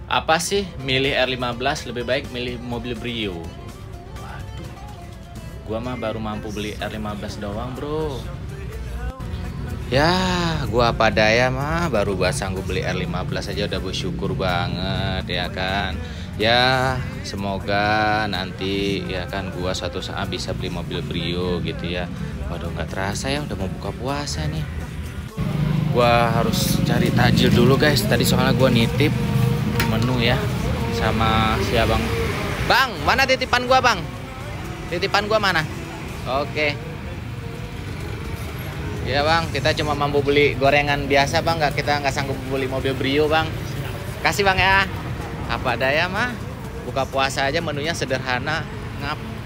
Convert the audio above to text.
Apa sih milih R15 lebih baik milih mobil Brio? Waduh, gua mah baru mampu beli R15 doang bro. Ya, gua apa daya mah baru sanggup beli R15 aja udah bersyukur banget ya kan. Ya, semoga nanti ya kan gua suatu saat bisa beli mobil Brio gitu ya. Waduh, nggak terasa ya udah mau buka puasa nih. Gua harus cari takjil dulu guys. Tadi soalnya gua nitip menu ya sama si abang. Bang, mana titipan gua, Bang? Titipan gua mana? Oke. Ya bang, kita cuma mampu beli gorengan biasa bang, kita nggak sanggup beli mobil Brio bang. Kasih bang ya. Apa daya mah, buka puasa aja menunya sederhana, ngap.